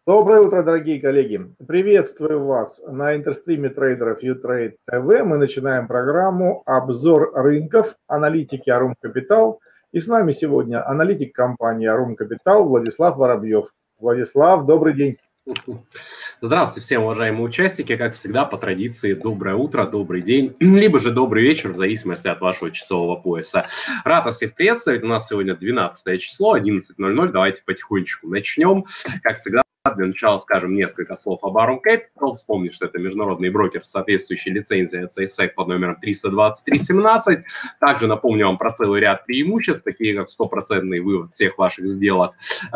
Доброе утро, дорогие коллеги! Приветствую вас на интерстриме трейдеров Utrade TV. Мы начинаем программу «Обзор рынков. Аналитики Arum Capital». И с нами сегодня аналитик компании Arum Capital Владислав Воробьев. Владислав, добрый день! Здравствуйте всем, уважаемые участники. Как всегда, по традиции, доброе утро, добрый день, либо же добрый вечер, в зависимости от вашего часового пояса. Рад вас всех приветствовать. У нас сегодня 12 число, 11:00. Давайте потихонечку начнем. Как всегда, для начала скажем несколько слов об Arum Capital. Вспомнить, что это международный брокер с соответствующей лицензией CSEC под номером 32317. Также напомню вам про целый ряд преимуществ, такие как 100% вывод всех ваших сделок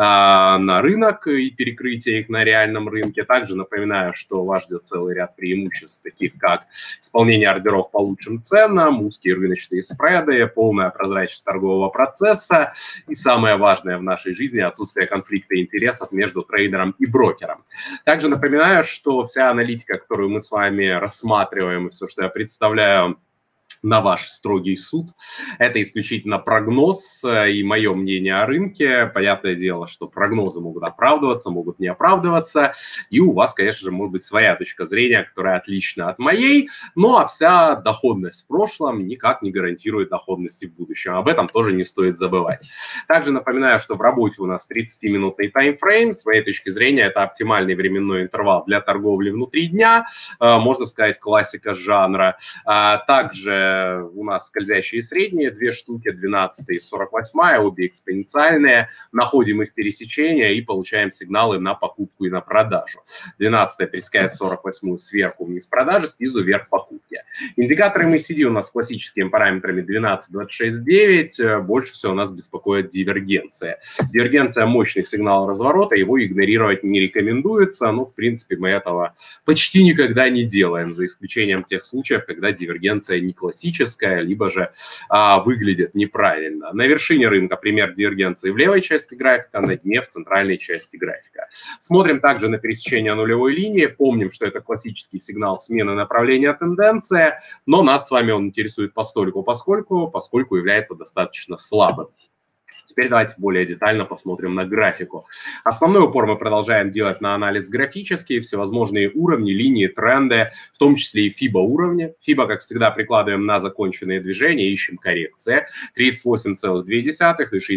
на рынок и перекрытие их на реальном рынке. Также напоминаю, что вас ждет целый ряд преимуществ, таких как исполнение ордеров по лучшим ценам, узкие рыночные спреды, полная прозрачность торгового процесса и самое важное в нашей жизни – отсутствие конфликта интересов между трейдером и брокером. Также напоминаю, что вся аналитика, которую мы с вами рассматриваем, и все, что я представляю на ваш строгий суд, это исключительно прогноз и мое мнение о рынке. Понятное дело, что прогнозы могут оправдываться, могут не оправдываться, и у вас, конечно же, может быть своя точка зрения, которая отлична от моей, но вся доходность в прошлом никак не гарантирует доходности в будущем. Об этом тоже не стоит забывать. Также напоминаю, что в работе у нас 30-минутный таймфрейм. С моей точки зрения, это оптимальный временной интервал для торговли внутри дня, можно сказать, классика жанра. Также у нас скользящие средние, две штуки, 12 и 48, обе экспоненциальные. Находим их пересечения и получаем сигналы на покупку и на продажу. 12 пересекает 48 сверху вниз продажи, снизу вверх покупки. Индикаторы MACD у нас с классическими параметрами 12, 26, 9. Больше всего у нас беспокоит дивергенция. Дивергенция мощных сигналов разворота, его игнорировать не рекомендуется. Но, в принципе, мы этого почти никогда не делаем, за исключением тех случаев, когда дивергенция не классическая, либо же выглядит неправильно. На вершине рынка пример дивергенции в левой части графика, на дне в центральной части графика. Смотрим также на пересечение нулевой линии. Помним, что это классический сигнал смены направления тенденции, но нас с вами он интересует поскольку является достаточно слабым. Теперь давайте более детально посмотрим на графику. Основной упор мы продолжаем делать на анализ графический, всевозможные уровни, линии, тренды, в том числе и FIBA уровни. FIBA, как всегда, прикладываем на законченные движения, ищем коррекции. 38,2 и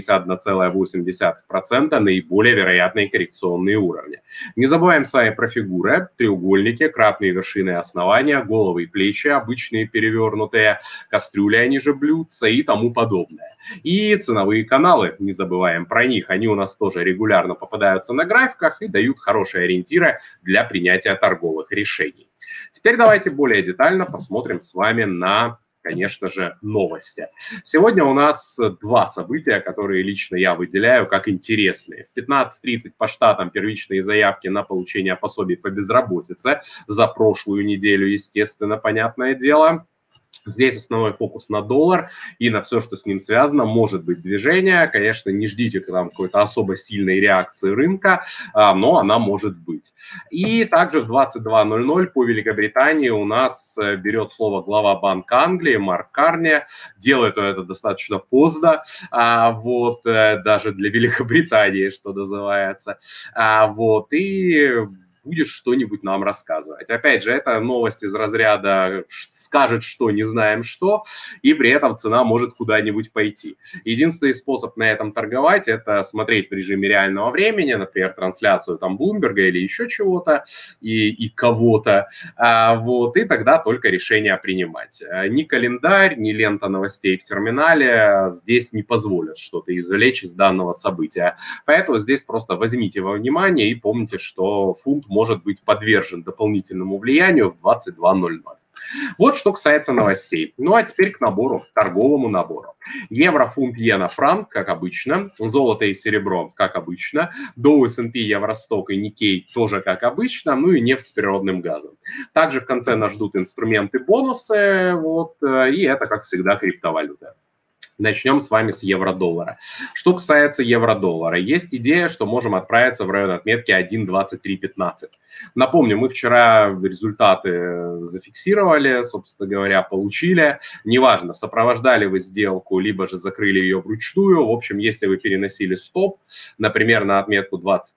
61,8% наиболее вероятные коррекционные уровни. Не забываем с вами про фигуры, треугольники, кратные вершины и основания, головы и плечи, обычные перевернутые, кастрюли, они же блюдца и тому подобное. И ценовые каналы. Не забываем про них, они у нас тоже регулярно попадаются на графиках и дают хорошие ориентиры для принятия торговых решений. Теперь давайте более детально посмотрим с вами на, конечно же, новости. Сегодня у нас два события, которые лично я выделяю как интересные. В 15:30 по штатам первичные заявки на получение пособий по безработице за прошлую неделю, естественно, понятное дело. Здесь основной фокус на доллар и на все, что с ним связано. Может быть движение, конечно, не ждите там какой-то особо сильной реакции рынка, но она может быть. И также в 22:00 по Великобритании у нас берет слово глава Банка Англии Марк Карни. Делает он это достаточно поздно, даже для Великобритании, что называется. И будешь что-нибудь нам рассказывать. Опять же, это новость из разряда «скажет что, не знаем что», и при этом цена может куда-нибудь пойти. Единственный способ на этом торговать – это смотреть в режиме реального времени, например, трансляцию там Блумберга или еще чего-то, и кого-то, и тогда только решение принимать. Ни календарь, ни лента новостей в терминале здесь не позволят что-то извлечь из данного события. Поэтому здесь просто возьмите во внимание и помните, что фунт может быть подвержен дополнительному влиянию в 22:00. Вот что касается новостей. Ну а теперь к набору, торговому набору. Евро, фунт, иена, франк, как обычно. Золото и серебро, как обычно. Dow, S&P, Евросток и Никей тоже как обычно. Ну и нефть с природным газом. Также в конце нас ждут инструменты, бонусы. И это, как всегда, криптовалюта. Начнем с вами с евро-доллара. Что касается евро-доллара, есть идея, что можем отправиться в район отметки 1.2315. Напомню, мы вчера результаты зафиксировали, собственно говоря, получили. Неважно, сопровождали вы сделку, либо же закрыли ее вручную. В общем, если вы переносили стоп, например, на отметку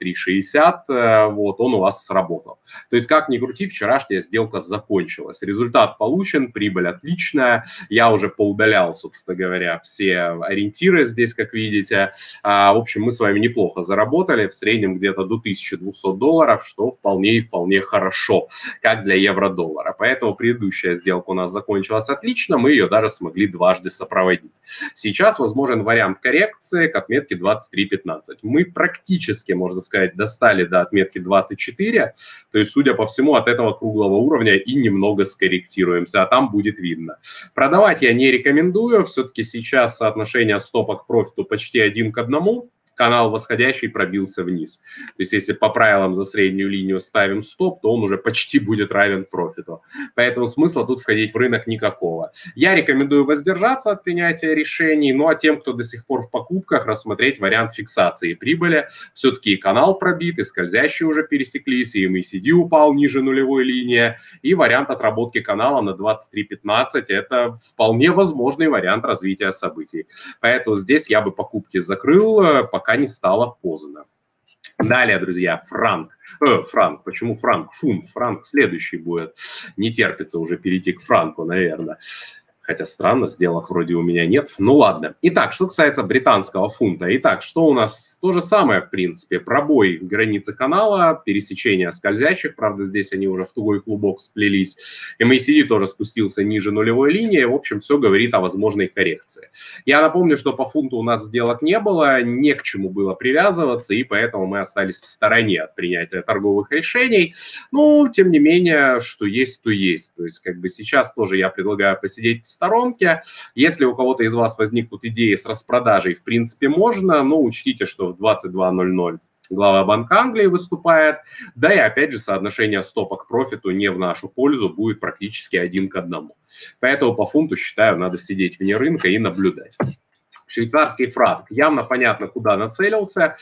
23.60, вот он у вас сработал. То есть, как ни крути, вчерашняя сделка закончилась. Результат получен, прибыль отличная. Я уже поудалял, собственно говоря, все ориентиры здесь, как видите. В общем, мы с вами неплохо заработали, в среднем где-то до $1200, что вполне хорошо, как для евро-доллара. Поэтому предыдущая сделка у нас закончилась отлично, мы ее даже смогли дважды сопроводить. Сейчас возможен вариант коррекции к отметке 23.15. Мы практически, можно сказать, достали до отметки 24, то есть, судя по всему, от этого круглого уровня и немного скорректируемся, а там будет видно. Продавать я не рекомендую, все-таки сейчас соотношение стопа к профиту почти 1 к 1. Канал восходящий пробился вниз. То есть, если по правилам за среднюю линию ставим стоп, то он уже почти будет равен профиту. Поэтому смысла тут входить в рынок никакого. Я рекомендую воздержаться от принятия решений, ну а тем, кто до сих пор в покупках, рассмотреть вариант фиксации прибыли. Все-таки и канал пробит, и скользящие уже пересеклись, и MACD упал ниже нулевой линии, и вариант отработки канала на 23.15 – это вполне возможный вариант развития событий. Поэтому здесь я бы покупки закрыл, пока не стало поздно. Далее, друзья, франк. Почему франк? Фунт. Франк следующий будет. Не терпится уже перейти к франку, наверное. Хотя странно, сделок вроде у меня нет. Ну ладно. Итак, что касается британского фунта. Итак, что у нас? То же самое, в принципе. Пробой границы канала, пересечение скользящих. Правда, здесь они уже в тугой клубок сплелись. MACD тоже спустился ниже нулевой линии. В общем, все говорит о возможной коррекции. Я напомню, что по фунту у нас сделок не было. Не к чему было привязываться. И поэтому мы остались в стороне от принятия торговых решений. Но, тем не менее, что есть, то есть. То есть, как бы сейчас тоже я предлагаю посидеть в сторонке. Если у кого-то из вас возникнут идеи с распродажей, в принципе, можно, но учтите, что в 22:00 глава Банка Англии выступает, да и опять же соотношение стопа к профиту не в нашу пользу будет практически 1 к 1. Поэтому по фунту, считаю, надо сидеть вне рынка и наблюдать. Швейцарский франк. Явно понятно, куда нацелился.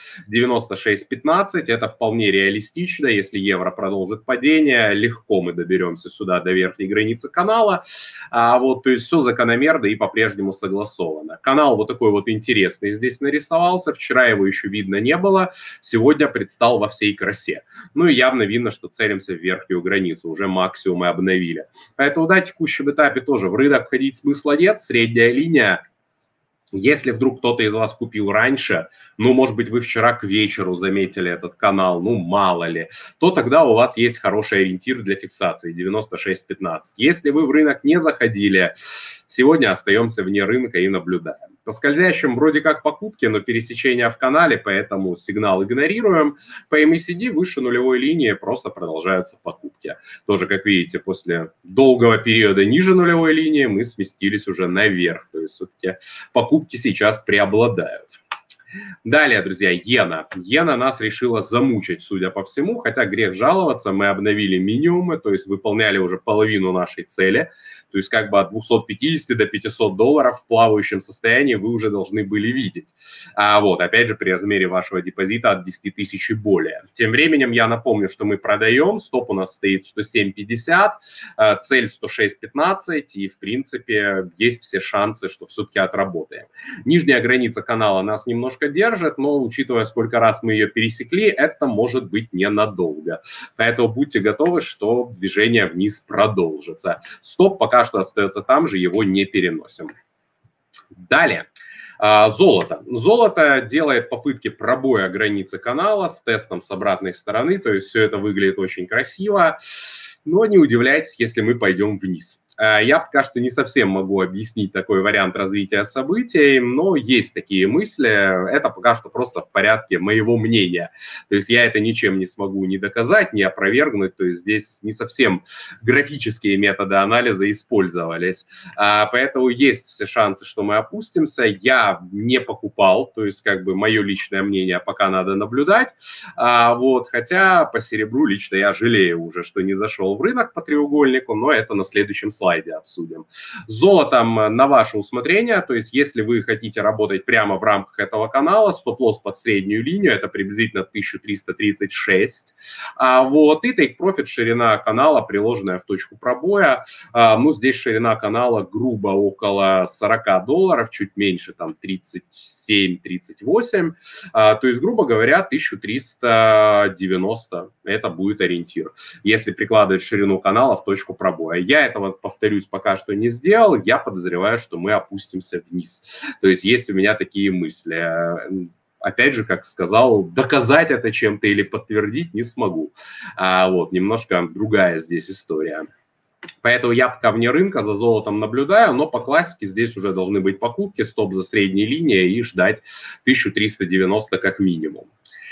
96.15. Это вполне реалистично. Если евро продолжит падение, легко мы доберемся сюда до верхней границы канала. То есть все закономерно и по-прежнему согласовано. Канал вот такой вот интересный здесь нарисовался. Вчера его еще видно не было. Сегодня предстал во всей красе. Ну и явно видно, что целимся в верхнюю границу. Уже максимумы обновили. Поэтому на текущем этапе тоже в рынок входить смысла нет. Средняя линия. Если вдруг кто-то из вас купил раньше, может быть, вы вчера к вечеру заметили этот канал, мало ли, то тогда у вас есть хороший ориентир для фиксации 96.15. Если вы в рынок не заходили, сегодня остаемся вне рынка и наблюдаем. По скользящим вроде как покупки, но пересечение в канале, поэтому сигнал игнорируем. По MACD выше нулевой линии просто продолжаются покупки. Тоже, как видите, после долгого периода ниже нулевой линии мы сместились уже наверх. То есть все-таки покупки сейчас преобладают. Далее, друзья, иена. Иена нас решила замучить, судя по всему, хотя грех жаловаться, мы обновили минимумы, то есть выполняли уже половину нашей цели. То есть как бы от 250 до $500 в плавающем состоянии вы уже должны были видеть. Опять же, при размере вашего депозита от 10 тысяч и более. Тем временем я напомню, что мы продаем, стоп у нас стоит 107.50, цель 106.15, и в принципе есть все шансы, что все-таки отработаем. Нижняя граница канала нас немножко держит, но учитывая, сколько раз мы ее пересекли, это может быть ненадолго. Поэтому будьте готовы, что движение вниз продолжится. Стоп пока что остается там же, его не переносим. Далее. Золото. Золото делает попытки пробоя границы канала с тестом с обратной стороны, то есть все это выглядит очень красиво, но не удивляйтесь, если мы пойдем вниз. Я пока что не совсем могу объяснить такой вариант развития событий, но есть такие мысли. Это пока что просто в порядке моего мнения. То есть я это ничем не смогу ни доказать, ни опровергнуть. То есть здесь не совсем графические методы анализа использовались. Поэтому есть все шансы, что мы опустимся. Я не покупал, то есть как бы мое личное мнение пока надо наблюдать. Хотя по серебру лично я жалею уже, что не зашел в рынок по треугольнику, но это на следующем слайде слайде обсудим. С золотом на ваше усмотрение, то есть если вы хотите работать прямо в рамках этого канала, стоп-лосс под среднюю линию, это приблизительно 1336, вот, и take-profit, ширина канала, приложенная в точку пробоя, ну, здесь ширина канала грубо около $40, чуть меньше, там, 37-38, то есть, грубо говоря, 1390, это будет ориентир, если прикладывать ширину канала в точку пробоя. Я этого, повторюсь, пока что не сделал, я подозреваю, что мы опустимся вниз. То есть есть у меня такие мысли. Опять же, как сказал, доказать это чем-то или подтвердить не смогу. Вот, немножко другая здесь история. Поэтому я пока вне рынка за золотом наблюдаю, но по классике здесь уже должны быть покупки, стоп за средней линией и ждать 1390 как минимум.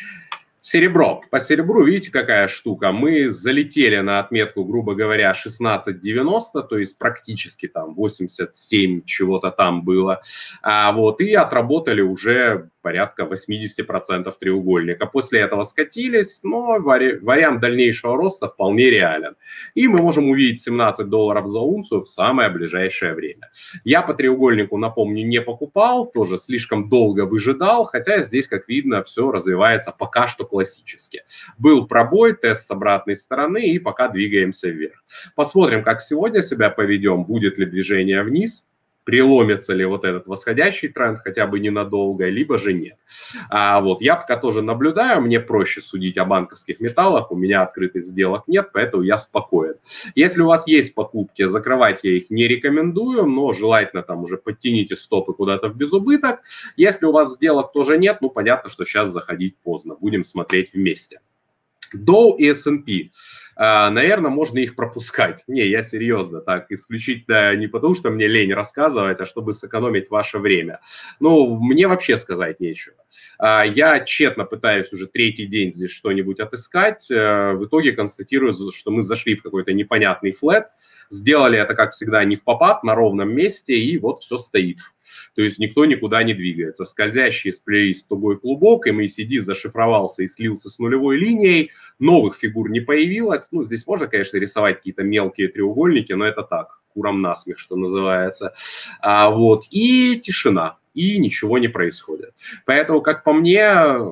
Серебро. По серебру видите, какая штука? Мы залетели на отметку, грубо говоря, 16.90, то есть практически там 87 чего-то там было. Вот, и отработали уже порядка 80% треугольника. После этого скатились, но вариант дальнейшего роста вполне реален. И мы можем увидеть $17 за унцию в самое ближайшее время. Я по треугольнику, напомню, не покупал, тоже слишком долго выжидал, хотя здесь, как видно, все развивается пока что классически. Был пробой, тест с обратной стороны, и пока двигаемся вверх. Посмотрим, как сегодня себя поведем, будет ли движение вниз, преломится ли вот этот восходящий тренд хотя бы ненадолго, либо же нет. Вот, я пока тоже наблюдаю, мне проще судить о банковских металлах, у меня открытых сделок нет, поэтому я спокоен. Если у вас есть покупки, закрывать я их не рекомендую, но желательно там уже подтяните стопы куда-то в безубыток. Если у вас сделок тоже нет, ну понятно, что сейчас заходить поздно, будем смотреть вместе. Dow и S&P. Наверное, можно их пропускать. Не, я серьезно, так, исключительно не потому, что мне лень рассказывать, а чтобы сэкономить ваше время. Ну, мне вообще сказать нечего. Я тщетно пытаюсь уже третий день здесь что-нибудь отыскать. В итоге констатирую, что мы зашли в какой-то непонятный флэт, сделали это, как всегда, не в попад, на ровном месте, и вот все стоит. То есть никто никуда не двигается. Скользящие сплелись в тугой клубок, MACD зашифровался и слился с нулевой линией, новых фигур не появилось. Ну, здесь можно, конечно, рисовать какие-то мелкие треугольники, но это так, курам насмех, что называется. Вот. И тишина, и ничего не происходит. Поэтому, как по мне,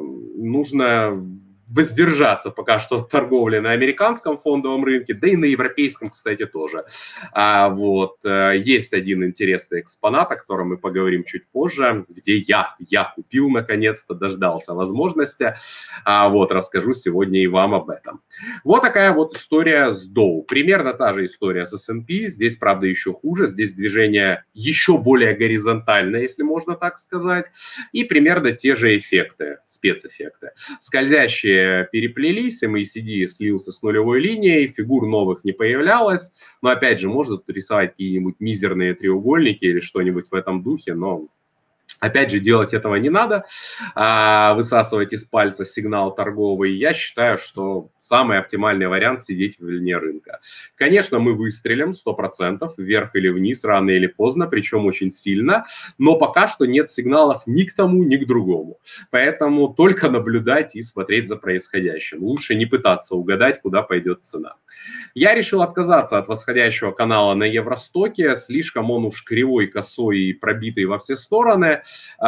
нужно воздержаться пока что от торговли на американском фондовом рынке, да и на европейском, кстати, тоже. Вот. Есть один интересный экспонат, о котором мы поговорим чуть позже, где я купил, наконец-то, дождался возможности. Вот, расскажу сегодня и вам об этом. Вот такая вот история с Dow. Примерно та же история с S&P. Здесь, правда, еще хуже. Здесь движение еще более горизонтальное, если можно так сказать. И примерно те же эффекты, спецэффекты. Скользящие переплелись, MACD слился с нулевой линией, фигур новых не появлялось, но опять же можно тут рисовать какие-нибудь мизерные треугольники или что-нибудь в этом духе, но опять же делать этого не надо, высасывать из пальца сигнал торговый. Я считаю, что самый оптимальный вариант сидеть вне рынка. Конечно, мы выстрелим 100% вверх или вниз, рано или поздно, причем очень сильно, но пока что нет сигналов ни к тому, ни к другому. Поэтому только наблюдать и смотреть за происходящим. Лучше не пытаться угадать, куда пойдет цена. Я решил отказаться от восходящего канала на Евростоке, слишком он уж кривой, косой и пробитый во все стороны.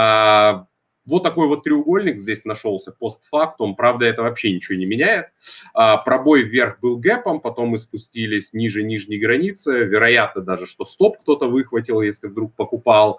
Вот такой вот треугольник здесь нашелся постфактум, правда, это вообще ничего не меняет. Пробой вверх был гэпом, потом мы спустились ниже нижней границы, вероятно даже, что стоп кто-то выхватил, если вдруг покупал.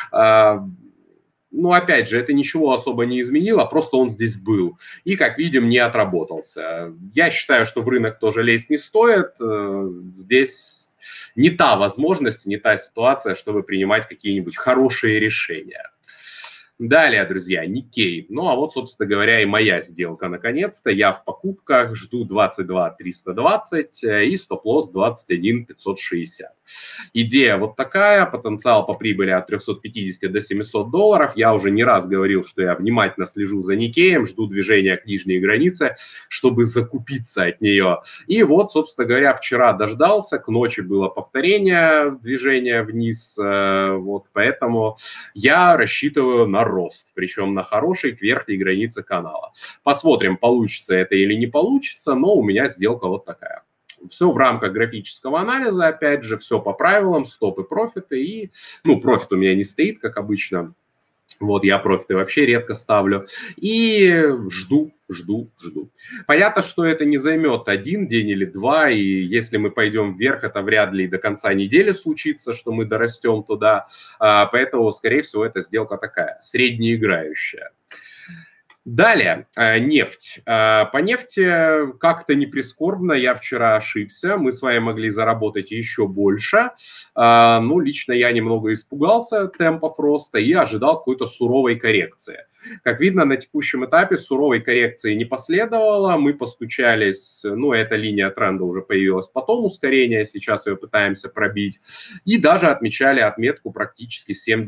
Ну, опять же, это ничего особо не изменило, просто он здесь был. И, как видим, не отработался. Я считаю, что в рынок тоже лезть не стоит. Здесь не та возможность, не та ситуация, чтобы принимать какие-нибудь хорошие решения. Далее, друзья, Nikkei. Ну, а вот, собственно говоря, и моя сделка наконец-то. Я в покупках, жду 22 320 и стоп-лосс 21 560. Идея вот такая, потенциал по прибыли от 350 до $700. Я уже не раз говорил, что я внимательно слежу за Nikkei, жду движения к нижней границе, чтобы закупиться от нее. И вот, собственно говоря, вчера дождался, к ночи было повторение движения вниз, вот поэтому я рассчитываю на рост, причем на хороший, к верхней границе канала. Посмотрим, получится это или не получится, но у меня сделка вот такая. Все в рамках графического анализа, опять же, все по правилам, стопы, профиты. И, ну, профит у меня не стоит, как обычно. Вот, я профиты вообще редко ставлю. И жду. Понятно, что это не займет один день или два, и если мы пойдем вверх, это вряд ли до конца недели случится, что мы дорастем туда. Поэтому, скорее всего, эта сделка такая, среднеиграющая. Далее, нефть. По нефти как-то не прискорбно, я вчера ошибся, мы с вами могли заработать еще больше. Ну, лично я немного испугался темпов роста и ожидал какой-то суровой коррекции. Как видно, на текущем этапе суровой коррекции не последовало, мы постучались, ну, эта линия тренда уже появилась потом, ускорение, сейчас ее пытаемся пробить, и даже отмечали отметку практически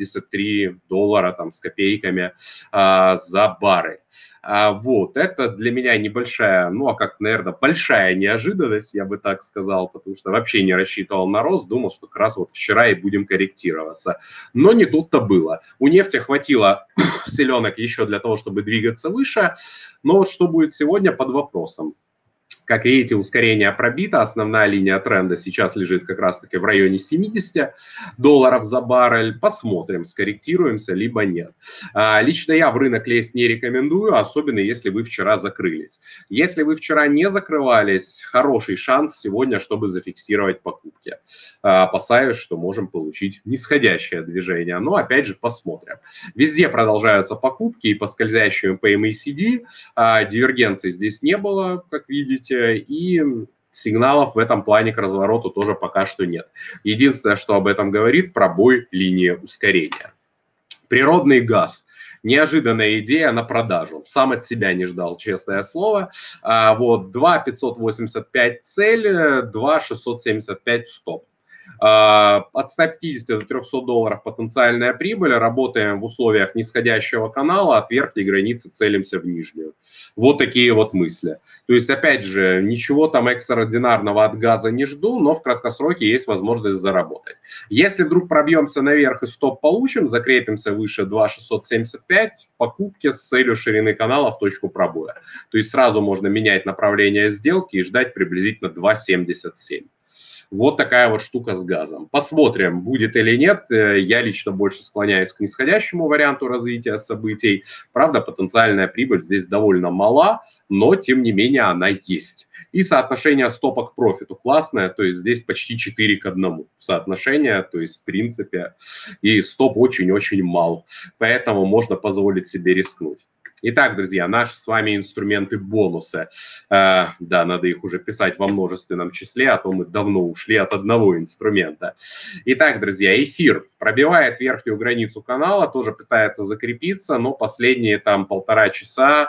$73 там, с копейками за баррель. Вот, это для меня небольшая, ну, а как, наверное, большая неожиданность, я бы так сказал, потому что вообще не рассчитывал на рост, думал, что как раз вот вчера и будем корректироваться. Но не тут-то было. У нефти хватило селенок еще для того, чтобы двигаться выше, но вот что будет сегодня, под вопросом. Как видите, ускорение пробито, основная линия тренда сейчас лежит как раз-таки в районе $70 за баррель. Посмотрим, скорректируемся, либо нет. Лично я в рынок лезть не рекомендую, особенно если вы вчера закрылись. Если вы вчера не закрывались, хороший шанс сегодня, чтобы зафиксировать покупки. Опасаюсь, что можем получить нисходящее движение, но опять же посмотрим. Везде продолжаются покупки и по скользящему по MACD. Дивергенции здесь не было, как видите, и сигналов в этом плане к развороту тоже пока что нет. Единственное, что об этом говорит, пробой линии ускорения. Природный газ. Неожиданная идея на продажу. Сам от себя не ждал, честное слово. Вот 2,585 цель, 2,675 стоп. От 150 до $300 потенциальная прибыль. Работаем в условиях нисходящего канала, от верхней границы целимся в нижнюю. Вот такие вот мысли. То есть, опять же, ничего там экстраординарного от газа не жду, но в краткосроке есть возможность заработать. Если вдруг пробьемся наверх и стоп получим, закрепимся выше 2,675, покупки с целью ширины канала в точку пробоя. То есть сразу можно менять направление сделки и ждать приблизительно 2,77. Вот такая вот штука с газом. Посмотрим, будет или нет. Я лично больше склоняюсь к нисходящему варианту развития событий. Правда, потенциальная прибыль здесь довольно мала, но тем не менее она есть. И соотношение стопа к профиту классное, то есть здесь почти 4 к 1 соотношение, то есть в принципе, и стоп очень-очень мал. Поэтому можно позволить себе рискнуть. Итак, друзья, наши с вами инструменты бонусы. Да, надо их уже писать во множественном числе, а то мы давно ушли от одного инструмента. Итак, друзья, эфир пробивает верхнюю границу канала, тоже пытается закрепиться, но последние там 1,5 часа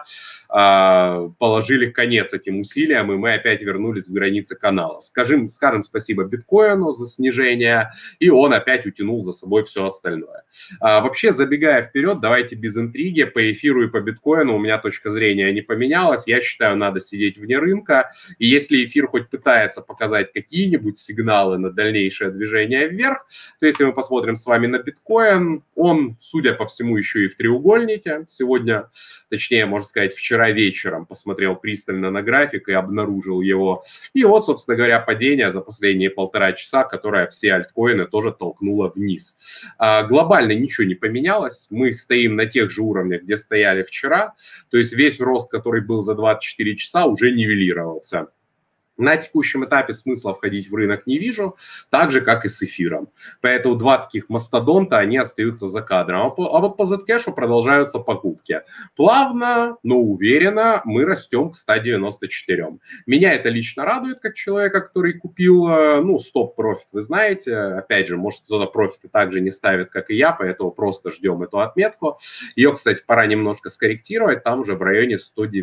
положили конец этим усилиям, и мы опять вернулись в границы канала. Скажем спасибо биткоину за снижение, и он опять утянул за собой все остальное. Вообще, забегая вперед, давайте без интриги, по эфиру и по биткоину у меня точка зрения не поменялась. Я считаю, надо сидеть вне рынка, и если эфир хоть пытается показать какие-нибудь сигналы на дальнейшее движение вверх, то если мы посмотрим с вами на биткоин, он, судя по всему, еще и в треугольнике. Сегодня, точнее, можно сказать, вчера вечером посмотрел пристально на график и обнаружил его. И вот, собственно говоря, падение за последние 1,5 часа, которое все альткоины тоже толкнуло вниз. Глобально ничего не поменялось. Мы стоим на тех же уровнях, где стояли вчера. То есть весь рост, который был за 24 часа, уже нивелировался. На текущем этапе смысла входить в рынок не вижу, так же, как и с эфиром. Поэтому два таких мастодонта, они остаются за кадром. А вот по Zcash продолжаются покупки. Плавно, но уверенно мы растем к 194. Меня это лично радует, как человека, который купил, стоп-профит, вы знаете. Опять же, может, кто-то профиты также не ставит, как и я, поэтому просто ждем эту отметку. Ее, кстати, пора немножко скорректировать, там уже в районе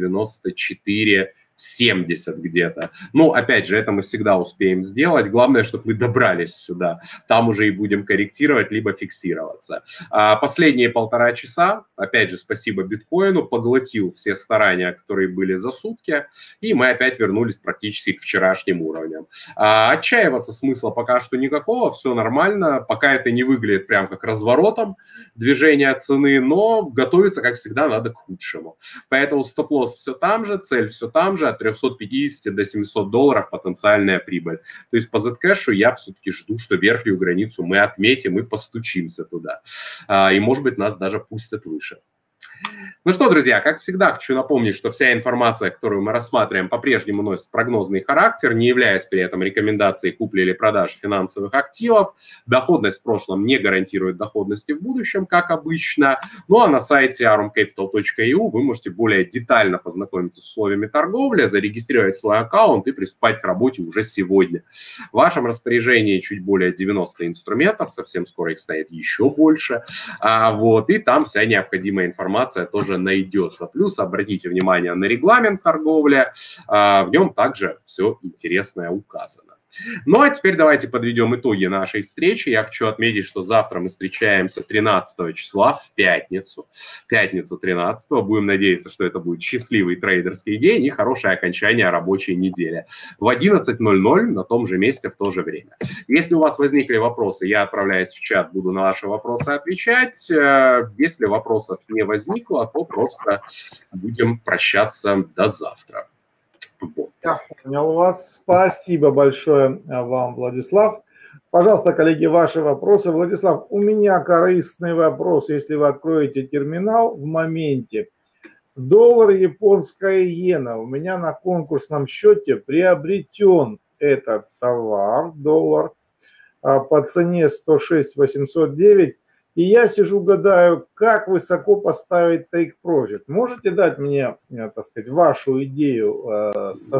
194. 70 где-то. Ну, опять же, это мы всегда успеем сделать. Главное, чтобы мы добрались сюда. Там уже и будем корректировать, либо фиксироваться. Последние 1,5 часа, опять же, спасибо биткоину, поглотил все старания, которые были за сутки, и мы опять вернулись практически к вчерашним уровням. Отчаиваться смысла пока что никакого, все нормально, пока это не выглядит прям как разворотом движения цены, но готовиться, как всегда, надо к худшему. Поэтому стоп-лосс все там же, цель все там же, ниже, от 350 до 700 долларов потенциальная прибыль. То есть по Zcash я все-таки жду, что верхнюю границу мы отметим и постучимся туда. И, может быть, нас даже пустят выше. Ну что, друзья, как всегда, хочу напомнить, что вся информация, которую мы рассматриваем, по-прежнему носит прогнозный характер, не являясь при этом рекомендацией купли или продажи финансовых активов. Доходность в прошлом не гарантирует доходности в будущем, как обычно. Ну а на сайте arumcapital.eu вы можете более детально познакомиться с условиями торговли, зарегистрировать свой аккаунт и приступать к работе уже сегодня. В вашем распоряжении чуть более 90 инструментов, совсем скоро их станет еще больше. И там вся необходимая информация тоже найдется. Плюс обратите внимание на регламент торговли, в нем также все интересное указано. Ну а теперь давайте подведем итоги нашей встречи. Я хочу отметить, что завтра мы встречаемся 13 числа в пятницу. Пятницу 13. Будем надеяться, что это будет счастливый трейдерский день и хорошее окончание рабочей недели. В 11:00 на том же месте в то же время. Если у вас возникли вопросы, я отправляюсь в чат, буду на ваши вопросы отвечать. Если вопросов не возникло, то просто будем прощаться до завтра. Вот. Я понял вас. Спасибо большое вам, Владислав. Пожалуйста, коллеги, ваши вопросы. Владислав, у меня корыстный вопрос. Если вы откроете терминал в моменте, доллар, японская иена. У меня на конкурсном счете приобретен этот товар, доллар, по цене 106 809. И я сижу, гадаю, как высоко поставить take profit. Можете дать мне, так сказать, вашу идею со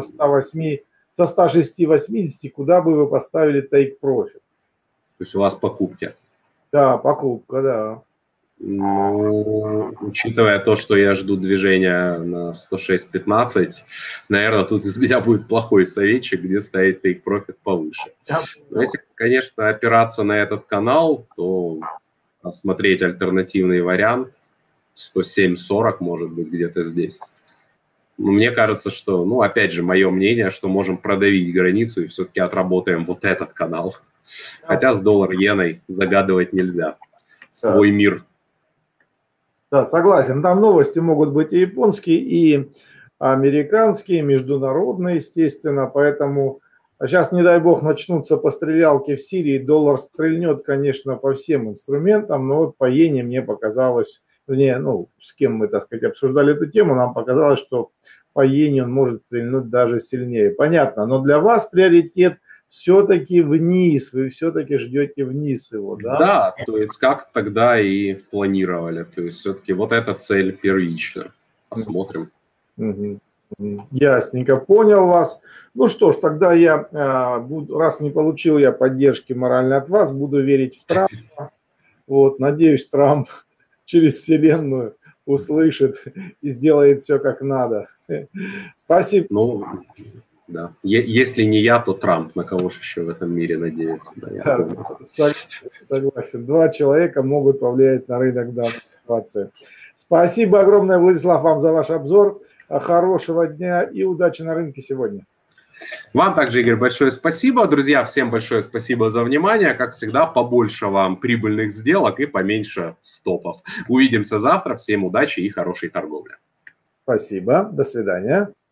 106,80, куда бы вы поставили take profit? То есть у вас покупки? Да, покупка, да. Ну, учитывая то, что я жду движения на 106.15, наверное, тут из меня будет плохой советчик, где ставить take profit повыше. Но если, конечно, опираться на этот канал, то смотреть альтернативный вариант 107.40, может быть, где-то здесь. Но мне кажется, что, опять же, мое мнение, что можем продавить границу и все-таки отработаем вот этот канал. Хотя с доллар-иеной загадывать нельзя. Свой мир. Да, согласен. Там новости могут быть и японские, и американские, международные, естественно. Поэтому сейчас, не дай бог, начнутся пострелялки в Сирии. Доллар стрельнет, конечно, по всем инструментам. Но вот по иене мне показалось, с кем мы, так сказать, обсуждали эту тему, нам показалось, что по иене он может стрельнуть даже сильнее. Понятно. Но для вас приоритет все-таки вниз, вы все-таки ждете вниз его, да? Да, то есть как тогда и планировали. То есть все-таки вот эта цель первична. Посмотрим. Ясненько, понял вас. Ну что ж, тогда я, раз не получил я поддержки моральной от вас, буду верить в Трампа. Вот, надеюсь, Трамп через вселенную услышит и сделает все как надо. Спасибо. Да. Если не я, то Трамп. На кого же еще в этом мире надеяться? Да, согласен. Два человека могут повлиять на рынок данной ситуации. Спасибо огромное, Владислав, вам за ваш обзор. Хорошего дня и удачи на рынке сегодня. Вам также, Игорь, большое спасибо. Друзья, всем большое спасибо за внимание. Как всегда, побольше вам прибыльных сделок и поменьше стопов. Увидимся завтра. Всем удачи и хорошей торговли. Спасибо. До свидания.